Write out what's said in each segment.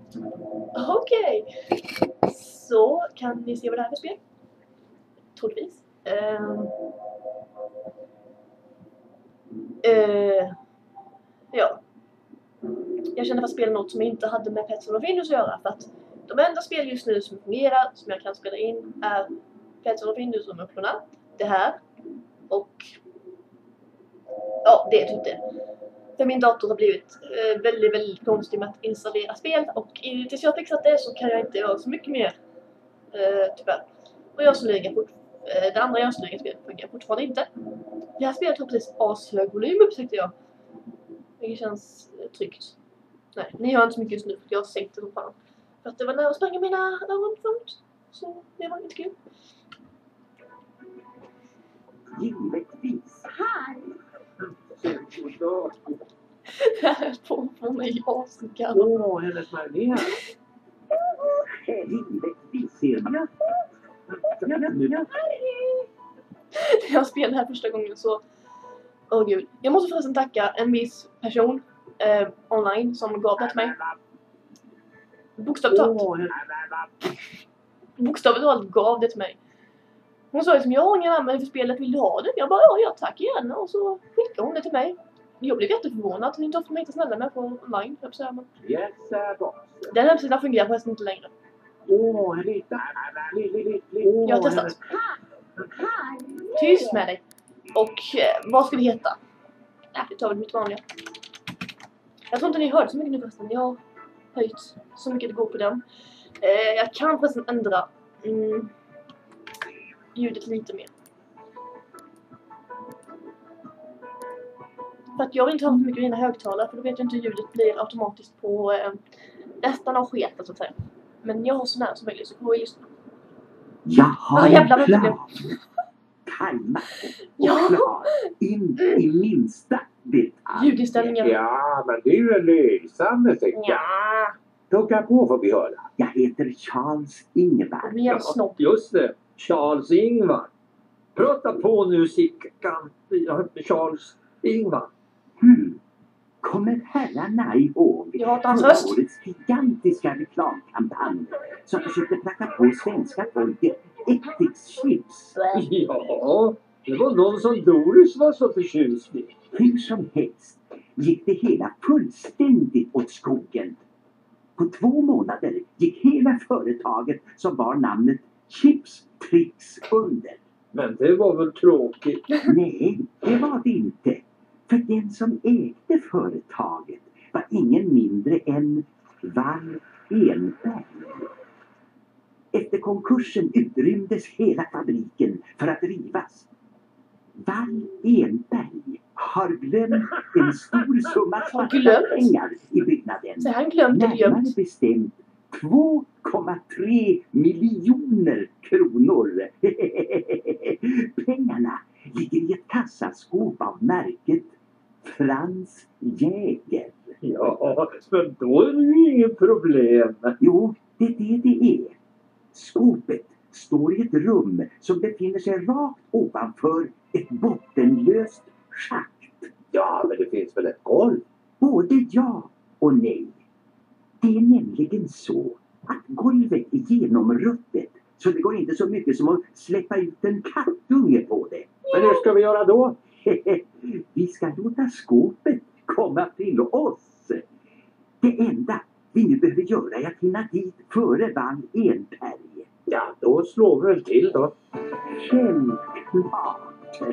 Okej. Så kan ni se vad det här är för spel? Troligtvis. Ja. Jag kände för att spela något som inte hade med Pets of Findus att göra. För att de enda spel just nu som fungerar, som jag kan spela in, är Pets of Findus och Mucklorna. Det här. Och ja, det är typ det. För min dator har blivit väldigt, väldigt konstig med att installera spel. Och tills jag har fixat det så kan jag inte göra så mycket mer. Tyvärr. Och det andra spelet fungerar fortfarande inte. Det här spelet har precis ashög volym upptäckte jag. Det känns tryggt. Nej, ni hör inte så mycket just nu för jag har sänkt det som fan. För att det var nära att spränga mina öron förut. Så det var inte kul. Givetvis. Här. Det här får mig asgall. Åh, hennes magnet. Givetvis ser jag. När jag spelade här första gången så... Åh gud. Jag måste förresten tacka en viss person online som gav det till mig. Bokstavligt talat gav det till mig. Hon sa liksom, jag har ingen användning för spelet, vill du ha det? Jag bara, ja tack gärna. Och så skickade hon det till mig. Jag blev jätteförvånad att ni inte ofta är snälla med på online. Yes, boss. Den hemsidan fungerar förresten inte längre. Åh, lite. Jag har testat. Här. Tyst med dig. Och vad ska vi heta? Det tar väl mitt vanliga. Jag tror inte ni hörde så mycket nu förresten. Jag har höjt så mycket det går på den. Jag kan förresten ändra ljudet lite mer. För att jag vill inte ha för mycket i mina högtalare. För då vet jag inte hur ljudet blir automatiskt på resten av sketen så att säga. Men jag har så nära som möjligt så får vi lyssna. Jag har jävlar, en plan. vänta. Tajmat Ja. och klar. In i minsta detalj. Ljudinställningen. Ja, men det är ju en lysande tycker jag. Ja. Tugga på får vi höra. Jag heter Charles Ingvar. Det blir en snopp. Just det, Charles Ingvar. Prata på nu, Sickan. Charles Ingvar. Kommer herrarna ihåg Jag hatar hans röst. årets gigantiska reklamkampanj som försökte pracka på svenska folket Ethics chips? Ja, det var någon som Doris var så förtjust i. Hur som helst gick det hela fullständigt åt skogen. På 2 månader gick hela företaget som var namnet Chips Tricks under. Men det var väl tråkigt. Nej, det var det inte. För den som ägde företaget var ingen mindre än Wall Enberg. Efter konkursen utrymdes hela fabriken för att rivas. Wall Enberg har glömt en stor summa svarta pengar i byggnaden. Så han glömde det Närmare bestämt 2,3 miljoner kronor. Pengarna ligger i ett kassaskåp av märket Franz Jäger. Ja, men då är det ju inget problem. Jo, det är det är. Skåpet står i ett rum som befinner sig rakt ovanför ett bottenlöst schakt. Ja, men det finns väl ett golv? Både ja och nej. Det är nämligen så att golvet är genomruttet så det går inte så mycket som att släppa ut en kattunge på det. Men hur ska vi göra då? Vi ska låta skåpet komma till oss. Det enda vi nu behöver göra är att hinna dit före Wall Enberg. Ja, då slår vi väl till då. Självklart.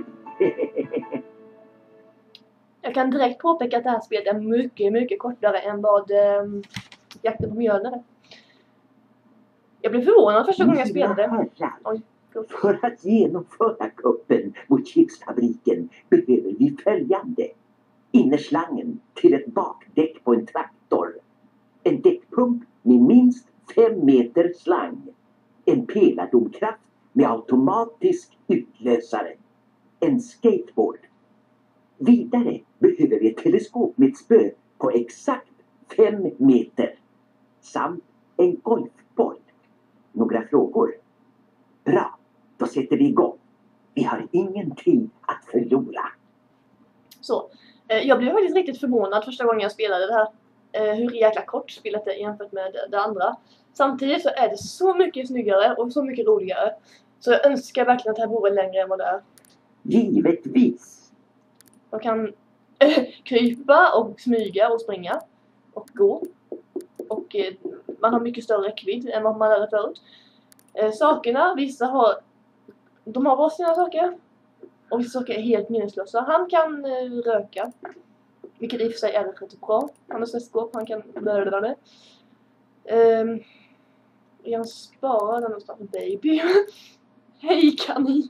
Jag kan direkt påpeka att det här spelet är mycket, mycket kortare än vad Jakten på mjölen är. Jag blev förvånad första gången jag spelade. Oj, för att genomföra kuppen mot chipsfabriken behöver vi följande. Innerslangen till ett bakdäck på en traktor. En däckpump med minst 5 meter slang. En pelardomkraft med automatisk utlösare. En skateboard. Vidare behöver vi ett teleskop med ett spö på exakt 5 meter. Samt en golfboll. Några frågor? Bra, då sätter vi igång. Vi har ingen tid att förlora. Så, jag blev faktiskt riktigt förvånad första gången jag spelade det här. hur jäkla kort spelet är jämfört med det andra. Samtidigt så är det så mycket snyggare och så mycket roligare. Så jag önskar verkligen att det här vore längre än vad det är. Givetvis. Man kan krypa och smyga och springa och gå. Och man har mycket större räckvidd än vad man hade förut. Sakerna, de har bara sina saker. Och vissa saker är helt meningslösa. Han kan röka. Vilket i och för sig är rätt bra. Han har sällskap, han kan mörda det. Jag sparar den någonstans, baby. Hej kanin.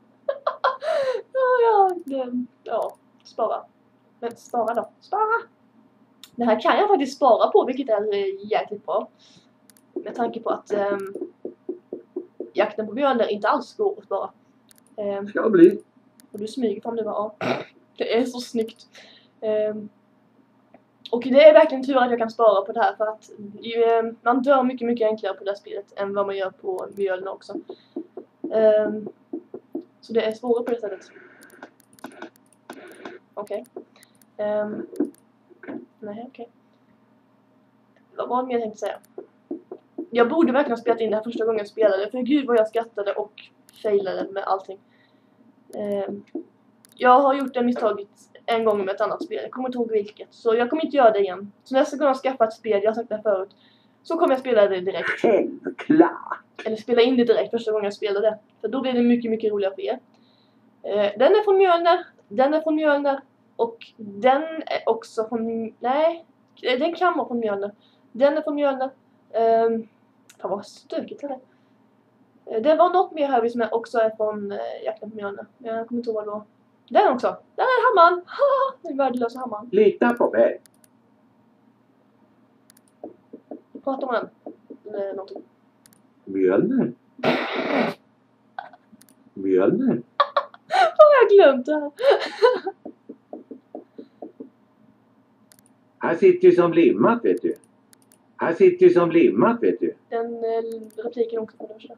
Ja, spara. Men spara då. Spara! Det här kan jag faktiskt spara på, vilket är jäkligt bra. Med tanke på att jakten på björnar inte alls går att spara. Ska bli. Och du smyger fram nu, ja. Det är så snyggt. Och det är verkligen tur att jag kan spara på det här, för att man dör mycket, mycket enklare på det här spelet än vad man gör på mjölna också. Så det är svårare på det sättet. Okej. Nej, okej. Vad var det mer jag tänkte säga? Jag borde verkligen ha spelat in det här första gången jag spelade, för gud vad jag skrattade och failade med allting. Jag har gjort det misstaget en gång med ett annat spel. Jag kommer inte ihåg vilket. Så jag kommer inte göra det igen. Så nästa gång jag skaffar ett spel, jag har sagt det förut, så kommer jag spela det direkt. Självklart. Eller spela in det direkt första gången jag spelar det. För då blir det mycket, mycket roligare för er. Den är från Mjölner. Den är från Mjölner. Och den är också från... Nej, den kan vara från Mjölner. Den är från Mjölner. Fan vad stökigt är det. Det var något mer här som också är från jakten på Mjölner. Jag kommer inte ihåg vad det var. Den också. Där är hammaren. Den värdelösa hammaren. Lita på mig. Prata om den. Eller någonting. Mjölner. Mjölner. Har jag glömt det här? Här sitter ju som limmat, vet du. Här sitter ju som limmat, vet du. Den repliken också på det första.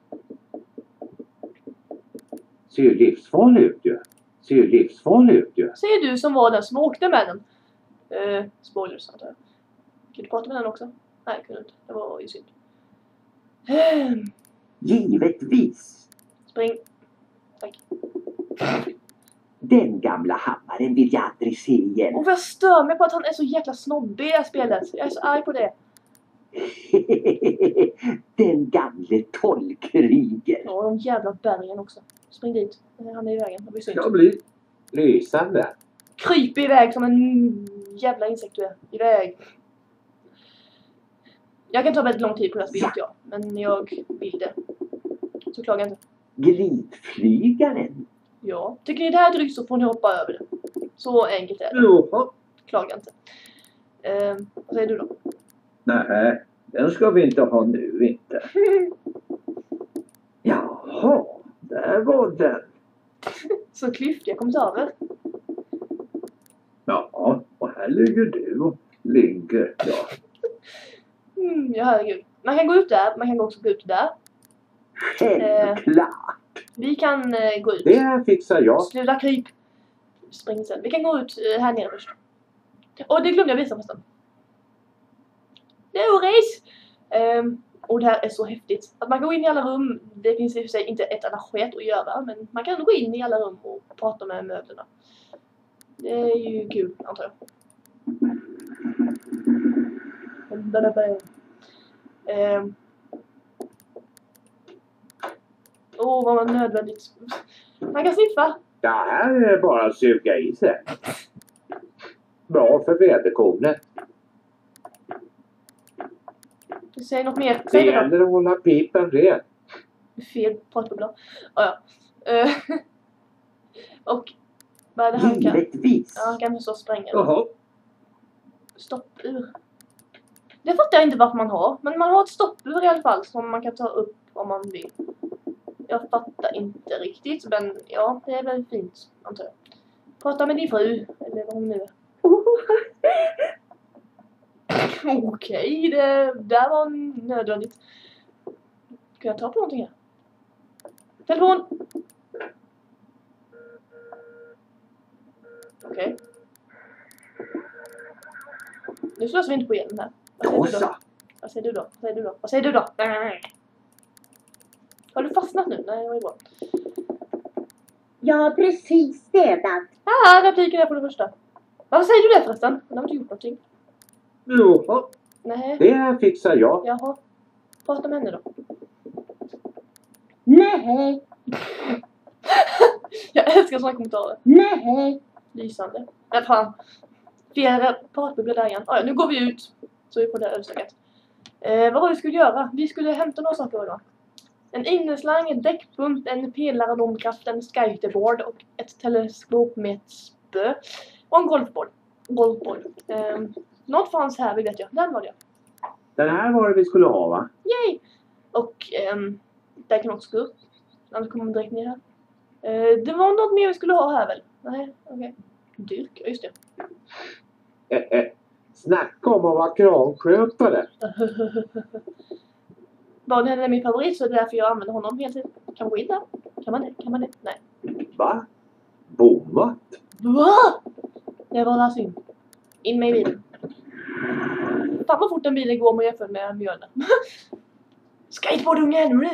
Ser ju livsfarlig ut ju. Ser ju livsfarlig ut ju. Säger du som var den som åkte med den. Spoilers antar jag. Kan du prata med den också? Nej, jag kunde inte. Det var ju synd. Givetvis. Spring. Tack. Den gamla hammaren vill jag aldrig se igen. Och jag stör mig på att han är så jäkla snobbig i det här spelet. Jag är så arg på det. Den gamle trollkrigen. Ja, de jävla bergen också. Spring dit. Han är i vägen. Det blir synd. Ska bli. Lysande. Kryp iväg som en jävla insekt du är. Iväg. Jag kan ta väldigt lång tid på det här spelet, ja. Men jag vill det. Så klagar inte. Glidflygaren. Ja. Tycker ni det här är drygt så får ni hoppa över det. Så enkelt är det. Jaha. Klaga inte. Vad säger du då? Nej, den ska vi inte ha nu inte. Jaha, där var den. Så klyftiga kommentarer. Ja, och här ligger du och ligger. Ja. Ja, herregud. Man kan gå ut där, man kan också gå ut där. Självklart. Vi kan gå ut. Det här fixar jag. Sluta kryp. Spring sen. Vi kan gå ut här nere först. Och det glömde jag visa förresten. Det är race! Och det här är så häftigt. Att man går in i alla rum. Det finns i och för sig inte ett enda skit att göra. Men man kan gå in i alla rum och prata med möblerna. Det är ju kul, antar jag. Vad var nödvändigt. Man kan sniffa. Ja, här är det bara att suga i sig. Bra för väderkornet. Du säger något mer. Det Säg det då. gäller att hålla pipen ren. Fel pratbubbla. Ja. Och vad är det han kan? Givetvis. Ja, han kan förstås spränga. Jaha. Stoppur. Det fattar jag inte varför man har. Men man har ett stoppur i alla fall som man kan ta upp om man vill. Jag fattar inte riktigt. Men ja, det är väl fint, antar jag. Prata med din fru. Eller vad hon nu är. Okej, det där var nödvändigt. Kan jag ta på någonting här? Telefon! Okej. Nu slösar vi inte på elen här. Då så. Vad säger du då? Vad säger du då? Har du fastnat nu? Nej, det var ju bra. Jag har precis städat. Repliken är på det första. Vad säger du det förresten? Han har inte gjort någonting. Jaha. Nej. Det fixar jag. Jaha. Prata med henne då. Nej, Jag älskar sådana kommentarer. nej. Lysande. Nej, fan. Flera pratbubblor där igen. Nu går vi ut. Så vi får det överstökat. Vad var det vi skulle göra? Vi skulle hämta några saker då. En inneslang, en däckpump, en pelare, domkraft, en skateboard och ett teleskop med ett spö. Och en golfboll. Något fanns här, vet jag. Den var det. Den här var det vi skulle ha, va? Yay! Och där kan också gå upp. Annars kommer man direkt ner här. Det var något mer vi skulle ha här väl? Nej, okej. Dyrk, just det. Snacka om att vara kranskötare. Daniel är min favorit så det är därför jag använder honom hela tiden. Kan man gå in där? Kan man det? Nej. Va? Bommat? Va? Det var synd. In med bilen. Fan vad fort den bilen går om man jämför med mjölen. Skateboardungen!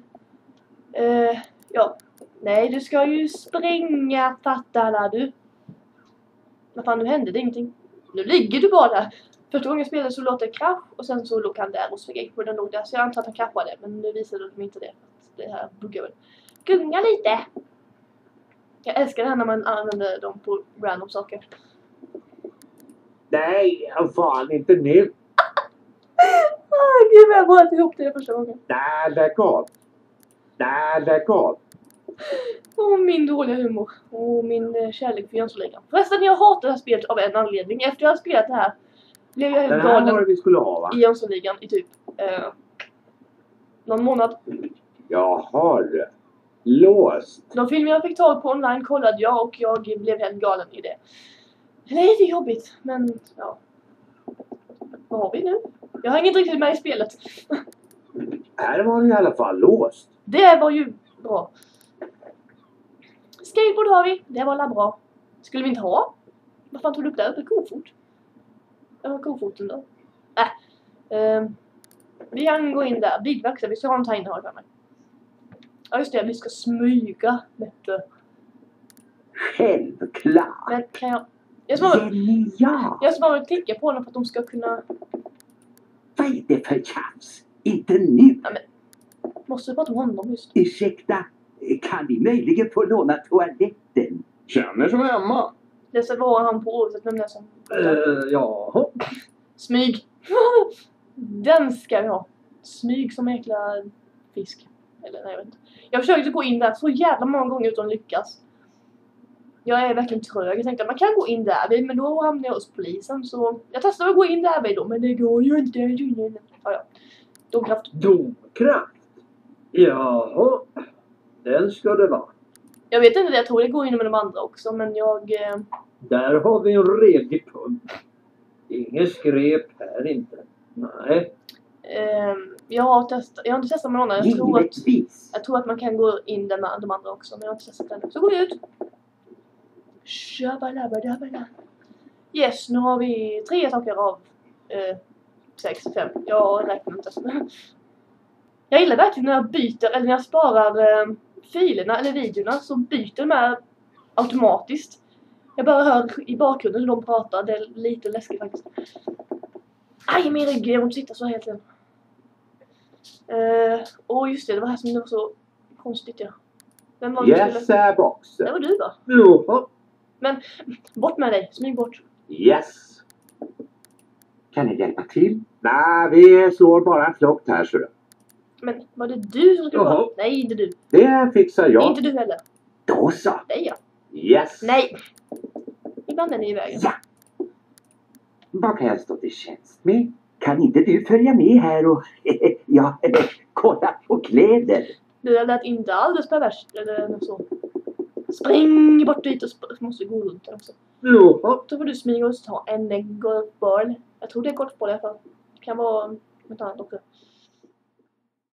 Ja. Nej, du ska ju springa, fattar du. Vad fan, nu hände det ingenting. Nu ligger du bara där. Första gången jag spelade så låg det krasch och sen så låg han där och svek på den låg där. Så jag antar att han kraschade, men nu visade de inte det. Det här buggar väl. Gunga lite! Jag älskar det här när man använder dem på random saker. Nej, fan inte nu. Gud vad jag bröt ihop det första gången. Nej, lägg av. Åh, min dåliga humor. Och min kärlek för Jönssonligan. Förresten, jag hatar det här spelet av en anledning. Efter jag har spelat det här blev jag helt Den här var det galen vi skulle ha, va? i Jönssonligan i typ någon månad. Jag har det. Låst. De filmer jag fick tag på online kollade jag och jag blev helt galen i det. Det är lite jobbigt, men ja. Vad har vi nu? Jag har inget riktigt med i spelet. Här var det i alla fall låst. Det var ju bra. Skateboard har vi. Det var alla bra. Skulle vi inte ha? Vad fan tog du upp där uppe? Kofot? Ja, kofoten då. Vi kan gå in där. Bilvaxar. Vi ska ha en tiny hall för mig. Ja just det, vi ska smyga lite. Självklart. Men kan jag... Genialt. Jag ska bara klicka på dem för att de ska kunna... Vad är det för tjafs? Inte nu. Måste vi prata om honom just? Ursäkta, kan vi möjligen få låna toaletten? Känner som hemma. Det så var han på året med som... Jaha. Smyg. Den ska vi ha. Smyg som jäkla fisk. Eller nej, jag vet inte. Jag försökte gå in där så jävla många gånger utan lyckas. Jag är verkligen trög. Jag tänkte att man kan gå in där, men då hamnar jag hos polisen. Så jag testade att gå in där då, men det går ju inte. Ja. Domkraft. Domkraft? Jaha. Den ska det vara. Jag vet inte det, jag tror det går in med de andra också, men jag... Där har vi en redig pump. Inget skräp här inte. Nej. Jag har inte testat med någon annan. Givetvis. Jag tror att man kan gå in där med de andra också, men jag har inte testat det. Så går vi ut. Shabalabadabala. Yes, nu har vi 3 saker av 6, 5. Jag räknar inte. Jag gillar verkligen när jag byter, eller när jag sparar filerna eller videorna så byter de här automatiskt. Jag bara hör i bakgrunden hur de pratar. Det är lite läskigt faktiskt. Aj, min rygg. Jag måste sitta så helt igen. Och just det var här som det var så konstigt, ja. Vem var det Yes, box. Det var du va? Jaha. Men bort med dig. Smyg bort. Yes. Kan jag hjälpa till? Nej, vi slår bara en flock här, så. Men var det du som skulle Jaha. vara? Nej, inte du. Det fixar jag. Inte du heller. Då så. Nej, ja. Yes. Nej. Ibland är ni i vägen. Ja. Vad kan jag stå till tjänst med? Kan inte du följa med här och kolla på kläder? Det lät inte alldeles perverst. Eller något så. Spring bort dit och måste gå runt där också. Jaha. Då får du smyga och ta en golfboll. Jag tror det är golfboll i alla fall. Det kan vara något annat också.